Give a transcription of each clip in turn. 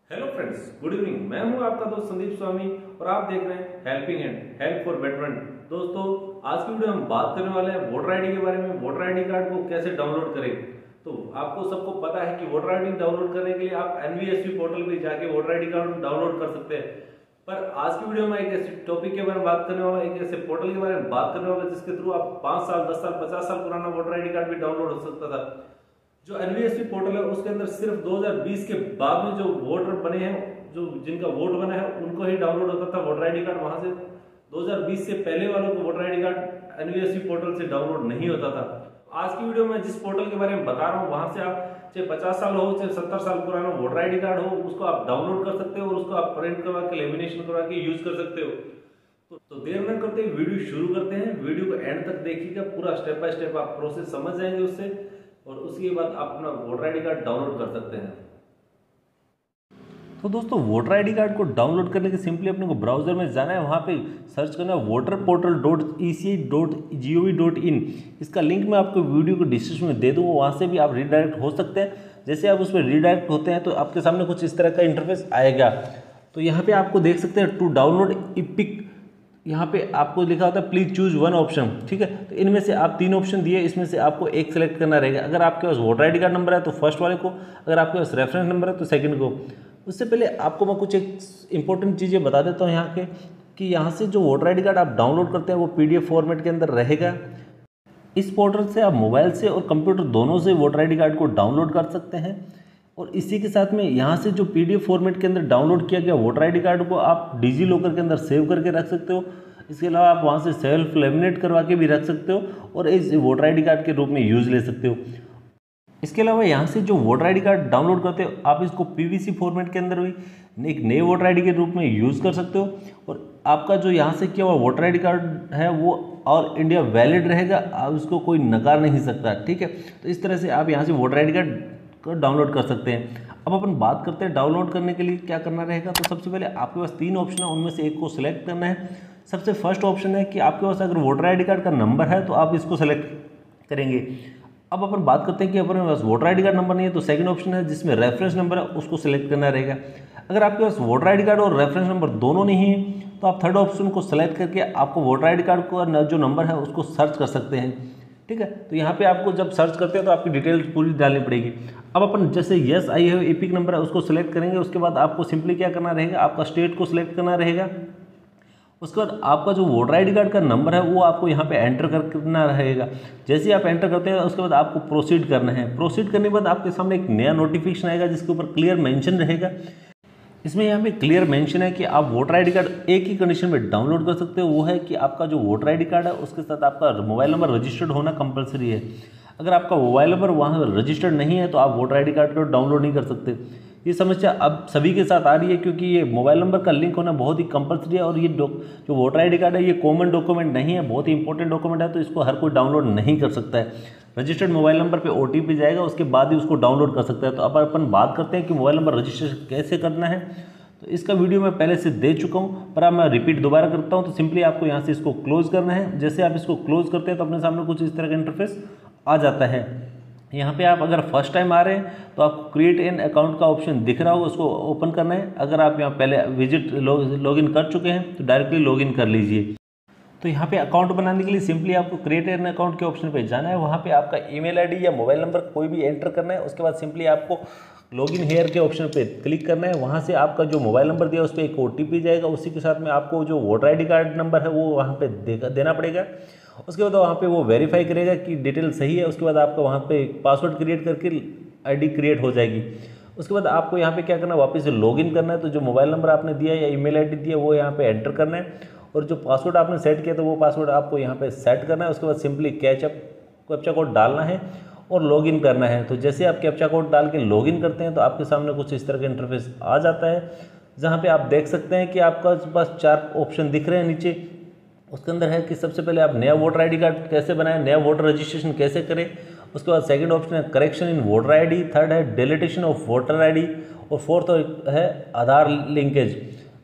Hello friends, good evening. मैं हूं आपका दोस्त संदीप स्वामी और आप देख रहे हैं helping hand, help for betterment. दोस्तों, आज की वीडियो हम बात करने वाले हैं वोटर आईडी के बारे में। वोटर आईडी कार्ड को कैसे डाउनलोड करें। तो आपको सबको पता है कि वोटर आईडी डाउनलोड करने के लिए आप एनवीएसपी पोर्टल पे जाके वोटर आईडी कार्ड डाउनलोड कर सकते हैं। पर आज की वीडियो में एक ऐसे टॉपिक के बारे में बात करने वाला, एक ऐसे पोर्टल के बारे में बात करने वाला जिसके थ्रू आप 5 साल, 10 साल, 50 साल पुराना वोटर आईडी कार्ड भी डाउनलोड हो सकता था। जो एनवीएसपी पोर्टल है उसके अंदर सिर्फ 2020 के बाद में जो वोटर बने हैं, जो जिनका वोट बना है, उनको ही डाउनलोड होता था वोटर आईडी कार्ड। वहां से 2020 से पहले वालों को voter ID card NVSP portal से डाउनलोड नहीं होता था। आज की वीडियो में जिस पोर्टल के बारे में बता रहा हूँ, वहां से आप चाहे 50 साल हो, चाहे 70 साल पुराना वोटर आईडी कार्ड हो, उसको आप डाउनलोड कर सकते हो और उसको आप प्रिंट करवा के, लेमिनेशन करवा के यूज कर सकते हो। तो देर न करते हुए वीडियो शुरू करते हैं। वीडियो को एंड तक देखिएगा, पूरा स्टेप बाय स्टेप आप प्रोसेस समझ जाएंगे उससे, और उसके बाद आप अपना वोटर आईडी कार्ड डाउनलोड कर सकते हैं। तो दोस्तों, वोटर आईडी कार्ड को डाउनलोड करने के सिंपली अपने को ब्राउजर में जाना है, वहाँ पे सर्च करना है voterportal.eci.gov.in। इसका लिंक मैं आपको वीडियो को डिस्क्रिप्शन में दे दूँगा, वहाँ से भी आप रीडायरेक्ट हो सकते हैं। जैसे आप उसमें रीडायरेक्ट होते हैं तो आपके सामने कुछ इस तरह का इंटरफेस आएगा। तो यहाँ पे आपको देख सकते हैं टू डाउनलोड इपिक, यहाँ पे आपको लिखा होता है प्लीज चूज वन ऑप्शन। ठीक है, तो इनमें से आप 3 ऑप्शन दिए, इसमें से आपको एक सेलेक्ट करना रहेगा। अगर आपके पास वोटर आईडी कार्ड नंबर है तो फर्स्ट वाले को, अगर आपके पास रेफरेंस नंबर है तो सेकंड को। उससे पहले आपको मैं कुछ एक इंपॉर्टेंट चीज़ें बता देता हूँ यहाँ के, कि यहाँ से जो वोटर आईडी कार्ड आप डाउनलोड करते हैं वो PDF फॉर्मेट के अंदर रहेगा। इस पोर्टल से आप मोबाइल से और कंप्यूटर दोनों से वोटर आईडी कार्ड को डाउनलोड कर सकते हैं। और इसी के साथ में यहाँ से जो PDF फॉर्मेट के अंदर डाउनलोड किया गया वोटर आईडी कार्ड को आप डिजी लॉकर के अंदर सेव करके रख सकते हो। इसके अलावा आप वहाँ से सेल्फ लेमिनेट करवा के भी रख सकते हो और इस वोटर आईडी कार्ड के रूप में यूज ले सकते हो। इसके अलावा यहाँ से जो वोटर आईडी कार्ड डाउनलोड करते हो आप इसको PVC फॉर्मेट के अंदर भी एक नए वोटर आईडी के रूप में यूज़ कर सकते हो। और आपका जो यहाँ से किया हुआ वोटर आईडी कार्ड है वो ऑल इंडिया वैलिड रहेगा, आप उसको कोई नकार नहीं सकता। ठीक है, तो इस तरह से आप यहाँ से वोटर आईडी कार्ड को डाउनलोड कर सकते हैं। अब अपन बात करते हैं डाउनलोड करने के लिए क्या करना रहेगा। तो सबसे पहले आपके पास 3 ऑप्शन है, उनमें से एक को सिलेक्ट करना है। सबसे फर्स्ट ऑप्शन है कि आपके पास अगर वोटर आईडी कार्ड का नंबर है तो आप इसको सेलेक्ट करेंगे। अब अपन बात करते हैं कि अपने पास वोटर आईडी कार्ड नंबर नहीं है तो सेकंड ऑप्शन है जिसमें रेफरेंस नंबर है, उसको सिलेक्ट करना रहेगा। अगर आपके पास वोटर आईडी कार्ड और रेफरेंस नंबर दोनों नहीं है तो आप थर्ड ऑप्शन को सेलेक्ट करके आपको वोटर आईडी कार्ड का जो नंबर है उसको सर्च कर सकते हैं। ठीक है, तो यहाँ पे आपको जब सर्च करते हैं तो आपकी डिटेल पूरी डालनी पड़ेगी। अब अपन जैसे yes I have EPIC number है उसको सिलेक्ट करेंगे। उसके बाद आपको सिंपली क्या करना रहेगा, आपका स्टेट को सिलेक्ट करना रहेगा। उसके बाद आपका जो वोटर आईडी कार्ड का नंबर है वो आपको यहाँ पे एंटर करना रहेगा। जैसे ही आप एंटर करते हैं उसके बाद आपको प्रोसीड करना है। प्रोसीड करने के बाद आपके सामने एक नया नोटिफिकेशन आएगा जिसके ऊपर क्लियर मेंशन रहेगा। इसमें यहाँ पे क्लियर मेंशन है कि आप वोटर आईडी कार्ड एक ही कंडीशन में डाउनलोड कर सकते हो, वो है कि आपका जो वोटर आईडी कार्ड है उसके साथ आपका मोबाइल नंबर रजिस्टर्ड होना कंपलसरी है। अगर आपका मोबाइल नंबर वहाँ रजिस्टर्ड नहीं है तो आप वोटर आईडी कार्ड को डाउनलोड नहीं कर सकते। ये समस्या अब सभी के साथ आ रही है क्योंकि ये मोबाइल नंबर का लिंक होना बहुत ही कंपलसरी है। और ये जो वोटर आईडी कार्ड है ये कॉमन डॉक्यूमेंट नहीं है, बहुत ही इंपॉर्टेंट डॉक्यूमेंट है, तो इसको हर कोई डाउनलोड नहीं कर सकता है। रजिस्टर्ड मोबाइल नंबर पे OTP जाएगा, उसके बाद ही उसको डाउनलोड कर सकता है। तो अब अपन बात करते हैं कि मोबाइल नंबर रजिस्ट्रेशन कैसे करना है। तो इसका वीडियो मैं पहले से दे चुका हूँ, पर अब मैं रिपीट दोबारा करता हूँ। तो सिंपली आपको यहाँ से इसको क्लोज करना है। जैसे आप इसको क्लोज करते हैं तो अपने सामने कुछ इस तरह का इंटरफेस आ जाता है। यहाँ पे आप अगर फर्स्ट टाइम आ रहे हैं तो आपको क्रिएट एन अकाउंट का ऑप्शन दिख रहा होगा, उसको ओपन करना है। अगर आप यहाँ पहले विजिट लॉगिन कर चुके हैं तो डायरेक्टली लॉगिन कर लीजिए। तो यहाँ पे अकाउंट बनाने के लिए सिंपली आपको क्रिएट एन अकाउंट के ऑप्शन पे जाना है। वहाँ पे आपका ईमेल आईडी या मोबाइल नंबर कोई भी एंटर करना है। उसके बाद सिंपली आपको लॉगिन हेयर के ऑप्शन पे क्लिक करना है। वहाँ से आपका जो मोबाइल नंबर दिया उस पर एक OTP जाएगा, उसी के साथ में आपको जो वोटर आईडी कार्ड नंबर है वो वहाँ पे देना पड़ेगा। उसके बाद वहाँ पे वो वेरीफाई करेगा कि डिटेल सही है। उसके बाद आपका वहाँ पे पासवर्ड क्रिएट करके आईडी क्रिएट हो जाएगी। उसके बाद आपको यहाँ पे क्या करना है, वापस से लॉगिन करना है। तो जो मोबाइल नंबर आपने दिया या ईमेल आईडी दिया वो यहाँ पे एंटर करना है, और जो पासवर्ड आपने सेट किया तो वो पासवर्ड आपको यहाँ पे सेट करना है। उसके बाद सिंपली कैप्चा कोड डालना है और लॉगिन करना है। तो जैसे आप कैप्चा कोड डाल के लॉगिन करते हैं तो आपके सामने कुछ इस तरह का इंटरफेस आ जाता है, जहाँ पे आप देख सकते हैं कि आपका पास 4 ऑप्शन दिख रहे हैं नीचे। उसके अंदर है कि सबसे पहले आप नया वोटर आईडी कार्ड कैसे बनाएं, नया वोटर रजिस्ट्रेशन कैसे करें। उसके बाद सेकंड ऑप्शन है correction in voter ID, third है डिलीटेशन ऑफ वोटर आईडी, और फोर्थ है आधार लिंकेज।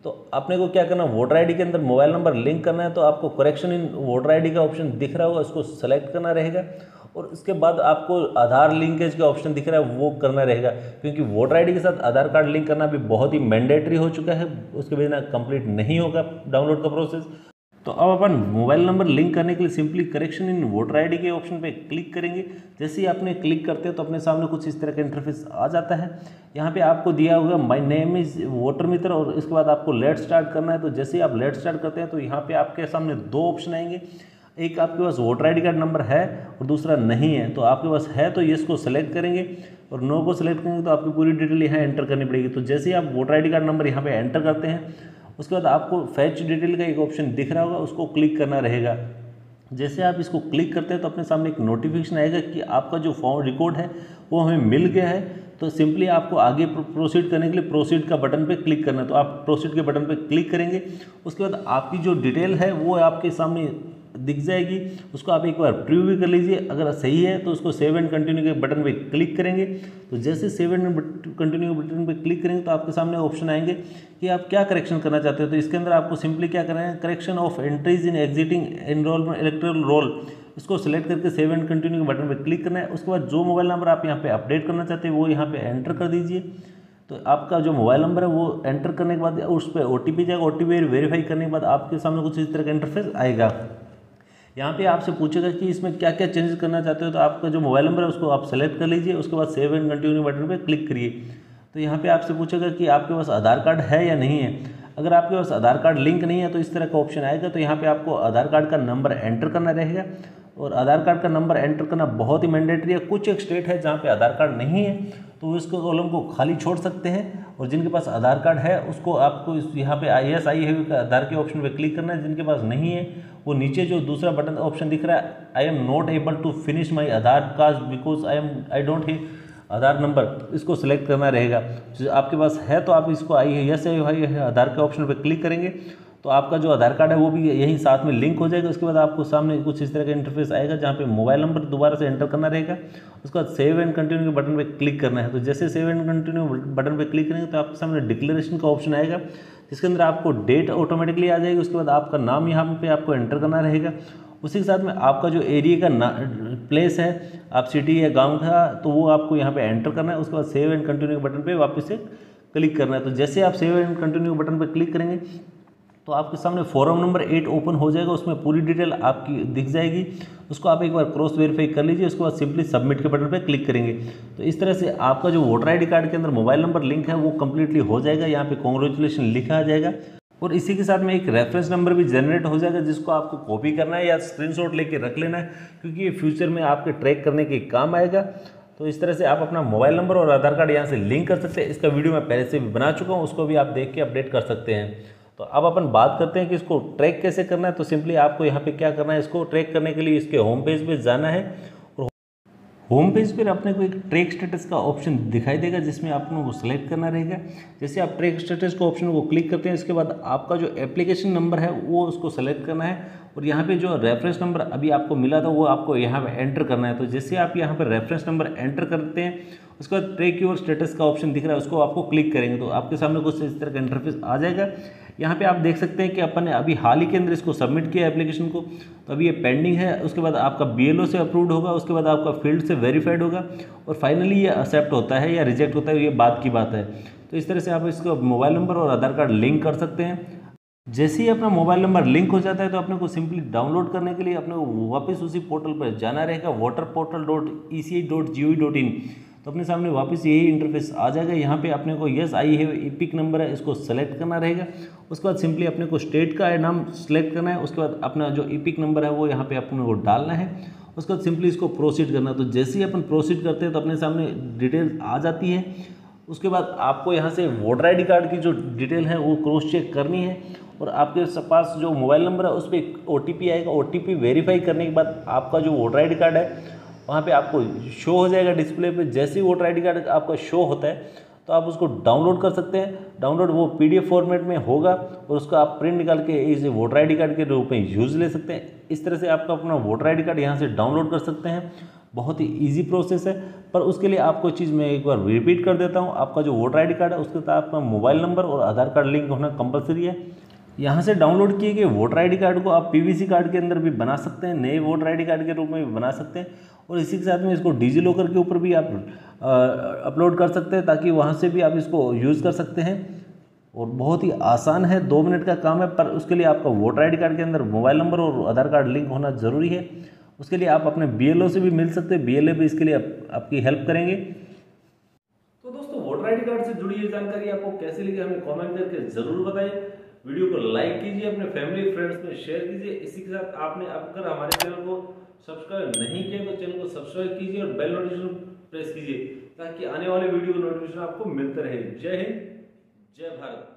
तो अपने को क्या करना, वोटर आईडी के अंदर मोबाइल नंबर लिंक करना है, तो आपको करेक्शन इन वोटर आईडी का ऑप्शन दिख रहा होगा, इसको सेलेक्ट करना रहेगा। और इसके बाद आपको आधार लिंकेज का ऑप्शन दिख रहा है, वो करना रहेगा, क्योंकि वोटर आईडी के साथ आधार कार्ड लिंक करना भी बहुत ही मैंडेटरी हो चुका है, उसके बिना कंप्लीट नहीं होगा डाउनलोड का प्रोसेस। तो अब अपन मोबाइल नंबर लिंक करने के लिए simply correction in voter ID के ऑप्शन पे क्लिक करेंगे। जैसे ही आपने क्लिक करते हो तो अपने सामने कुछ इस तरह का इंटरफेस आ जाता है। यहाँ पे आपको दिया होगा my name is voter Mitra, और इसके बाद आपको लेट स्टार्ट करना है। तो जैसे ही आप लेट स्टार्ट करते हैं तो यहाँ पे आपके सामने दो ऑप्शन आएंगे, एक आपके पास वोटर आईडी कार्ड नंबर है और दूसरा नहीं है। तो आपके पास है तो ये इसको सेलेक्ट करेंगे, और नो को सेलेक्ट करेंगे तो आपकी पूरी डिटेल यहाँ एंटर करनी पड़ेगी। तो जैसे ही आप वोटर आईडी कार्ड नंबर यहाँ पे एंटर करते हैं, उसके बाद आपको फैच डिटेल का एक ऑप्शन दिख रहा होगा, उसको क्लिक करना रहेगा। जैसे आप इसको क्लिक करते हैं तो अपने सामने एक नोटिफिकेशन आएगा कि आपका जो फॉर्म रिकॉर्ड है वो हमें मिल गया है। तो सिंपली आपको आगे प्रोसीड करने के लिए प्रोसीड का बटन पे क्लिक करना है। तो आप प्रोसीड के बटन पे क्लिक करेंगे, उसके बाद आपकी जो डिटेल है वो आपके सामने दिख जाएगी। उसको आप एक बार प्रीव्यू भी कर लीजिए, अगर सही है तो उसको सेव एंड कंटिन्यू के बटन पे क्लिक करेंगे। तो जैसे सेव एंड कंटिन्यू के बटन पे क्लिक करेंगे तो आपके सामने ऑप्शन आएंगे कि आप क्या करेक्शन करना चाहते हो। तो इसके अंदर आपको सिंपली क्या करना है, correction of entries in existing enrolment electoral roll, इसको सेलेक्ट करके सेव एंड कंटिन्यू के बटन पर क्लिक करना है। उसके बाद जो मोबाइल नंबर आप यहाँ पे अपडेट करना चाहते हैं वो यहाँ पे एंटर कर दीजिए। तो आपका जो मोबाइल नंबर है वो एंटर करने के बाद उस पर OTP जाएगा, OTP वेरीफाई करने के बाद आपके सामने कुछ इस तरह का इंटरफेस आएगा। यहाँ पे आपसे पूछेगा कि इसमें क्या क्या चेंजेस करना चाहते हो, तो आपका जो मोबाइल नंबर है उसको आप सेलेक्ट कर लीजिए, उसके बाद सेव एंड कंटिन्यू बटन पे क्लिक करिए। तो यहाँ पे आपसे पूछेगा कि आपके पास आधार कार्ड है या नहीं है। अगर आपके पास आधार कार्ड लिंक नहीं है तो इस तरह का ऑप्शन आएगा। तो यहाँ पे आपको आधार कार्ड का नंबर एंटर करना रहेगा, और आधार कार्ड का नंबर एंटर करना बहुत ही मैंडेटरी है। कुछ एक स्टेट है जहाँ पे आधार कार्ड नहीं है तो वो इसको कॉलम को खाली छोड़ सकते हैं, और जिनके पास आधार कार्ड है उसको आपको यहाँ पे IS आई है आधार के ऑप्शन पे क्लिक करना है। जिनके पास नहीं है वो नीचे जो दूसरा बटन ऑप्शन दिख रहा है, I am not able to finish my Aadhaar card because I don't have Aadhaar number, इसको सिलेक्ट करना रहेगा। जो आपके पास है तो आप इसको यस आधार के ऑप्शन पर क्लिक करेंगे तो आपका जो आधार कार्ड है वो भी यहीं साथ में लिंक हो जाएगा। उसके बाद आपको सामने कुछ इस तरह का इंटरफेस आएगा जहाँ पे मोबाइल नंबर दोबारा से एंटर करना रहेगा। उसके बाद सेव एंड कंटिन्यू के बटन पे क्लिक करना है। तो जैसे सेव एंड कंटिन्यू बटन पे क्लिक करेंगे तो आपके सामने डिक्लेरेशन का ऑप्शन आएगा, जिसके अंदर आपको डेट ऑटोमेटिकली आ जाएगी। उसके बाद आपका नाम यहाँ पे आपको एंटर करना रहेगा। उसी के साथ में आपका जो एरिया का प्लेस है, आप सिटी या गाँव का, तो वो आपको यहाँ पे एंटर करना है। उसके बाद सेव एंड कंटिन्यू के बटन पर वापस से क्लिक करना है। तो जैसे आप सेव एंड कंटिन्यू बटन पर क्लिक करेंगे तो आपके सामने फॉर्म नंबर 8 ओपन हो जाएगा, उसमें पूरी डिटेल आपकी दिख जाएगी। उसको आप एक बार क्रॉस वेरीफाई कर लीजिए, उसके बाद सिंपली सबमिट के बटन पे क्लिक करेंगे। तो इस तरह से आपका जो वोटर आईडी कार्ड के अंदर मोबाइल नंबर लिंक है वो कम्प्लीटली हो जाएगा। यहाँ पे कॉन्ग्रेचुलेशन लिखा आ जाएगा, और इसी के साथ में एक रेफरेंस नंबर भी जनरेट हो जाएगा, जिसको आपको कॉपी करना है या स्क्रीनशॉट लेके रख लेना है, क्योंकि ये फ्यूचर में आपके ट्रैक करने के काम आएगा। तो इस तरह से आप अपना मोबाइल नंबर और आधार कार्ड यहाँ से लिंक कर सकते हैं। इसका वीडियो मैं पहले से भी बना चुका हूँ, उसको भी आप देख के अपडेट कर सकते हैं। तो अब अपन बात करते हैं कि इसको ट्रैक कैसे करना है। तो सिंपली आपको यहाँ पे क्या करना है, इसको ट्रैक करने के लिए इसके होम पेज पे जाना है, और होम पेज पर अपने को एक ट्रैक स्टेटस का ऑप्शन दिखाई देगा, जिसमें आपको वो सिलेक्ट करना रहेगा। जैसे आप ट्रैक स्टेटस को ऑप्शन को क्लिक करते हैं, इसके बाद आपका जो एप्लीकेशन नंबर है वो उसको सेलेक्ट करना है, और यहाँ पे जो रेफरेंस नंबर अभी आपको मिला था वो आपको यहाँ पे एंटर करना है। तो जैसे आप यहाँ पर रेफरेंस नंबर एंटर करते हैं, उसके बाद ट्रैक योर स्टेटस का ऑप्शन दिख रहा है, उसको आपको क्लिक करेंगे तो आपके सामने कुछ इस तरह का इंटरफेस आ जाएगा। यहाँ पे आप देख सकते हैं कि अपन ने अभी हाल ही के अंदर इसको सबमिट किया एप्लीकेशन को, तो अभी ये पेंडिंग है। उसके बाद आपका BLO से अप्रूव्ड होगा, उसके बाद आपका फील्ड से वेरीफाइड होगा, और फाइनली ये एक्सेप्ट होता है या रिजेक्ट होता है, ये बात की बात है। तो इस तरह से आप इसको मोबाइल नंबर और आधार कार्ड लिंक कर सकते हैं। जैसे ही अपना मोबाइल नंबर लिंक हो जाता है तो अपने को सिंपली डाउनलोड करने के लिए अपने को वापस उसी पोर्टल पर जाना रहेगा, voterportal.eci.gov.in। तो अपने सामने वापस यही इंटरफेस आ जाएगा। यहाँ पे अपने को यस आई है एपिक नंबर है, इसको सेलेक्ट करना रहेगा। उसके बाद सिंपली अपने को स्टेट का नाम सेलेक्ट करना है, उसके बाद अपना जो एपिक नंबर है वो यहाँ पे अपने को डालना है। उसके बाद सिंपली इसको प्रोसीड करना है। तो जैसे ही अपन प्रोसीड करते हैं तो अपने सामने डिटेल आ जाती है। उसके बाद आपको यहाँ से वोटर आईडी कार्ड की जो डिटेल है वो क्रॉस चेक करनी है, और आपके पास जो मोबाइल नंबर है उस पर OTP आएगा। OTP वेरीफाई करने के बाद आपका जो वोटर आईडी कार्ड है वहाँ पे आपको शो हो जाएगा डिस्प्ले पे। जैसे ही वोटर आईडी कार्ड आपका शो होता है तो आप उसको डाउनलोड कर सकते हैं। डाउनलोड वो PDF फॉर्मेट में होगा, और उसका आप प्रिंट निकाल के इस वोटर आईडी कार्ड के रूप में यूज़ ले सकते हैं। इस तरह से आपका अपना वोटर आईडी कार्ड यहाँ से डाउनलोड कर सकते हैं। बहुत ही ईजी प्रोसेस है। पर उसके लिए आपको चीज़ मैं एक बार रिपीट कर देता हूँ, आपका जो वोटर ID कार्ड है उसके साथ आपका मोबाइल नंबर और आधार कार्ड लिंक होना कंपलसरी है। यहाँ से डाउनलोड किए गए वोटर ID कार्ड को आप PVC कार्ड के अंदर भी बना सकते हैं, नए वोटर ID कार्ड के रूप में भी बना सकते हैं, और इसी के साथ में इसको डिजी लॉकर के ऊपर भी आप अपलोड कर सकते हैं, ताकि वहाँ से भी आप इसको यूज़ कर सकते हैं। और बहुत ही आसान है, 2 मिनट का काम है, पर उसके लिए आपका वोटर ID कार्ड के अंदर मोबाइल नंबर और आधार कार्ड लिंक होना ज़रूरी है। उसके लिए आप अपने BLO से भी मिल सकते हैं, BLO भी इसके लिए आपकी हेल्प करेंगे। तो दोस्तों, वोटर ID कार्ड से जुड़ी ये जानकारी आपको कैसे लगी हमें कमेंट करके ज़रूर बताइए। वीडियो को लाइक कीजिए, अपने फैमिली फ्रेंड्स में शेयर कीजिए। इसी के साथ आपने अगर हमारे चैनल को सब्सक्राइब नहीं किया तो चैनल को सब्सक्राइब कीजिए और बेल नोटिफिकेशन प्रेस कीजिए, ताकि आने वाले वीडियो नोटिफिकेशन आपको मिलते रहे। जय हिंद, जय भारत।